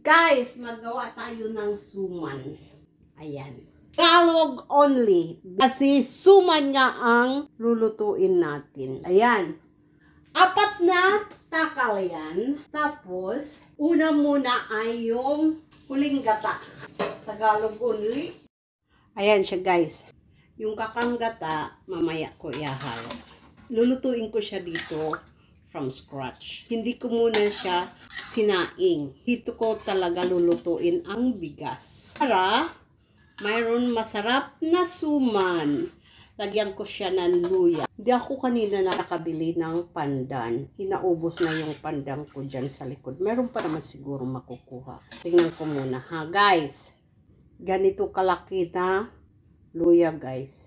Guys, magawa tayo ng suman. Ayan. Tagalog only. Kasi suman nga ang lulutuin natin. Ayan. 4 na takal yan. Tapos, una muna ay yung huling gata. Tagalog only. Ayan siya guys. Yung kakang gata, mamaya ko ihalo. Lulutuin ko siya dito from scratch. Hindi ko muna siya sinaing. Dito ko talaga lulutuin ang bigas. Para mayroon masarap na suman. Lagyan ko siya ng luya. Hindi ako kanina nakabili ng pandan. Inaubos na yung pandan ko dyan sa likod. Meron pa naman siguro makukuha. Tingnan ko muna ha guys. Ganito kalaki na luya guys.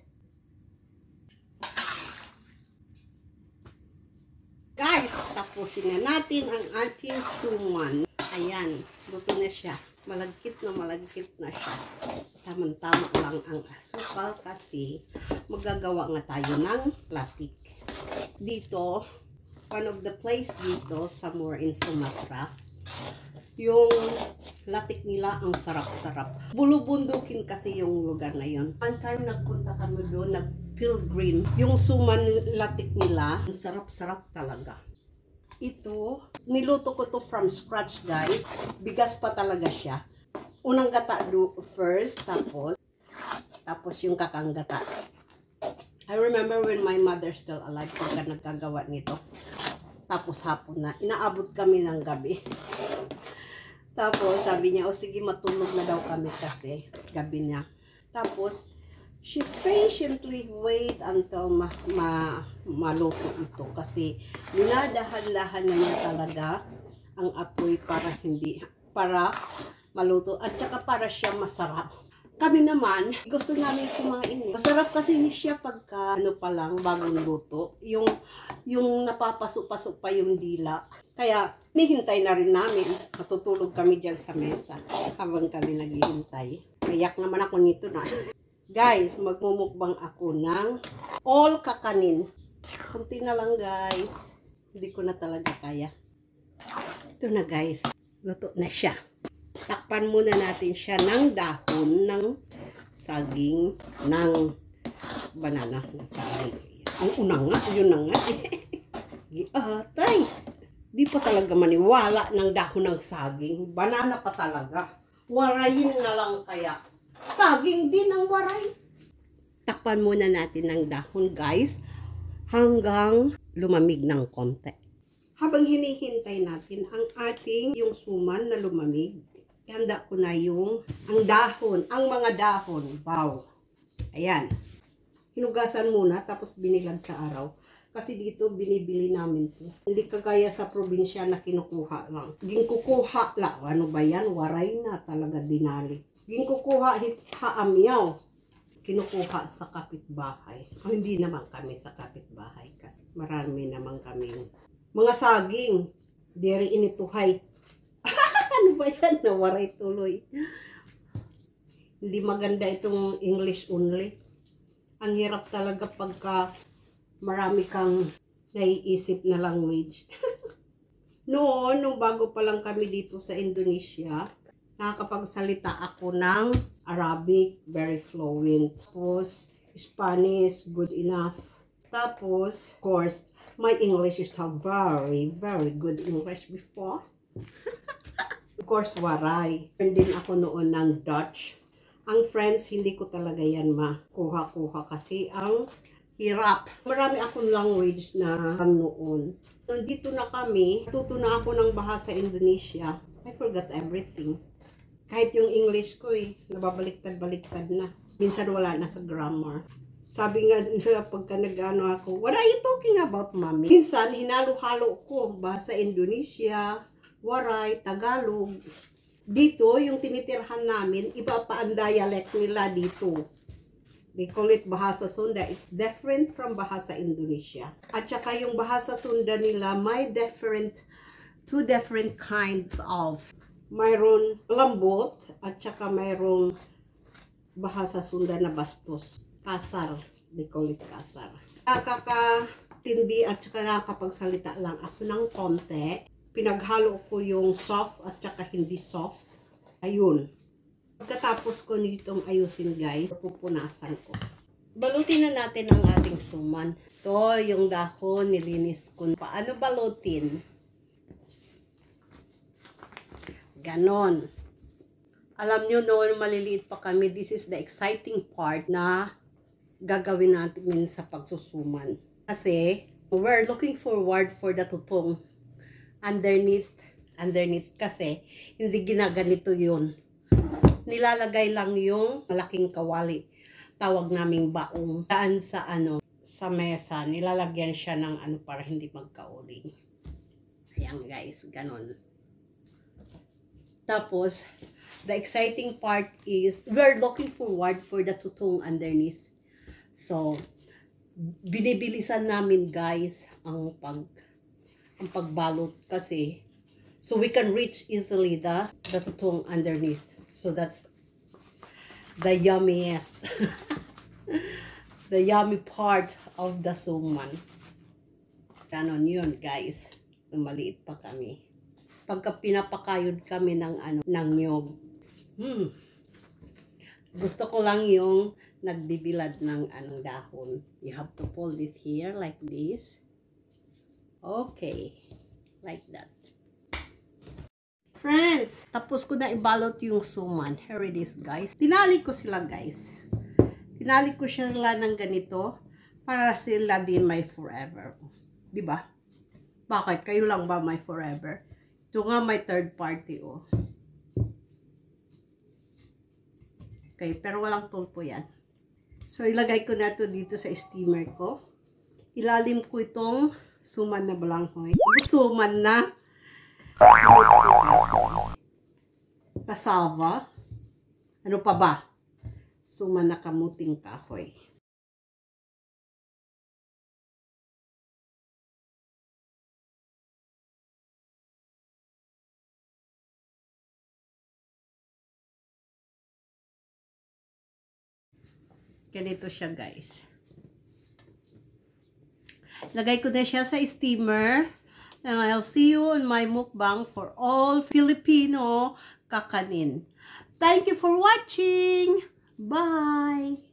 Guys, tapusin na natin ang ating suman. Ayan, luto na siya. Malagkit na siya. Tamang-tama lang ang asukal kasi magagawa nga tayo ng latik. Dito, one of the place dito, somewhere in Sumatra, yung latik nila ang sarap-sarap. Bulubundukin kasi yung lugar na yon. One time nagpunta kami doon, pilgrim, yung suman latik nila, ang sarap-sarap talaga. Ito, niluto ko to from scratch guys. Bigas pa talaga siya. Unang gata first, tapos yung kakang gata. I remember when my mother still alive, pagka nagkagawa nito. Tapos hapon na, inaabot kami ng gabi. Tapos sabi niya, o sige matulog na daw kami kasi gabi niya. Tapos, she's patiently wait until maluto ito kasi dinadahan-dahan na niya talaga ang apoy para maluto at saka para siya masarap. Kami naman, gusto namin itong mga ini. Masarap kasi siya pagka pa lang, bagong luto. Yung napapasok-pasok pa yung dila. Kaya, nihintay na rin namin. Matutulog kami dyan sa mesa habang kami naghihintay. Mayak naman ako nito na. Guys, magmumukbang ako ng all kakanin. Kunti na lang guys. Hindi ko na talaga kaya. Ito na guys. Luto na siya. Takpan muna natin siya ng dahon ng saging ng banana ng saging. Ang una nga, yun na nga. Atay! Di pa talaga maniwala ng dahon ng saging. Banana pa talaga. Warayin na lang kaya. Saging din ang waray. Takpan muna natin ng dahon guys hanggang lumamig ng konti. Habang hinihintay natin ang ating yung suman na lumamig, ihanda ko na ang mga dahon. Wow. Ayan. Hinugasan muna tapos binilag sa araw. Kasi dito binibili namin to. Hindi kagaya sa probinsya na kinukuha lang. Ginkukuha lang. Ano ba yan? Waray na talaga dinali. Ginkukuha haamyaw. Kinukuha sa kapitbahay. O, hindi naman kami sa kapitbahay kasi marami naman kami mga saging. Diri inituhay. Ano ba yan? Nawaray tuloy. Hindi maganda itong English only. Ang hirap talaga pagka marami kang naiisip na language. Noon, nung bago pa lang kami dito sa Indonesia, nakakapagsalita ako ng Arabic, very fluent. Tapos, Spanish, good enough. Tapos, of course, my English is very, very good English before. Of course, waray. Din ako noon ng Dutch. Ang French, hindi ko talaga yan makuha-kuha kasi ang hirap. Marami akong language na noon. Nandito na kami, natuto na ako ng bahasa Indonesia. I forgot everything. Kahit yung English ko nababaliktad-baliktad na. Minsan wala na sa grammar. Sabi nga pagka nag-ano ako, what are you talking about, mommy? Minsan, hinalo-halo ko bahasa Indonesia, waray, Tagalog. Dito, yung tinitirhan namin, iba pa ang dialect nila dito. They call it Bahasa Sunda. It's different from Bahasa Indonesia. At saka yung Bahasa Sunda nila, may two different kinds of. Mayroon lambot, at saka mayroong Bahasa Sunda na bastos. Kasar. They call it kasar. Nakakatindi at saka nakakapagsalita lang ako ng konti. Pinaghalo ko yung soft at saka hindi soft. Ayun. Pagkatapos ko nitong ayusin guys, pupunasan ko. Balutin na natin ang ating suman. Ito yung dahon, nilinis ko. Paano balutin? Ganon. Alam nyo noon maliliit pa kami, this is the exciting part na gagawin natin sa pagsusuman. Kasi we're looking forward for the tutong underneath kasi hindi ginaganito yun. Nilalagay lang yung malaking kawali. Tawag naming baong. Daan sa sa mesa, nilalagyan siya ng para hindi magkauling. Ayan guys, ganon. Tapos, the exciting part is, we're looking forward for the tutong underneath. So, binibilisan namin guys ang pagbalot kasi, so we can reach easily the tutong underneath. So, that's the yummiest, the yummy part of the suman. Ganon yun guys, maliit pa kami. Pagka pinapakayod kami ng niyog. Gusto ko lang yung nagbibilad ng dahon. You have to fold it here like this. Okay. Like that. Friends, tapos ko na ibalot yung suman. Here it is guys. Tinali ko sila guys. Tinali ko sila ng ganito para sila din may forever. Diba? Bakit? Kayo lang ba may forever? Ito nga may third party, oh. Okay, pero walang tulpo yan. So, ilagay ko na ito dito sa steamer ko. Ilalim ko itong suman na balanghoy. Suman na kasava. Ano pa ba? Suman na kamuting kahoy. Ganito siya guys. Lagay ko na siya sa steamer. And I'll see you on my mukbang for all Filipino kakanin. Thank you for watching. Bye!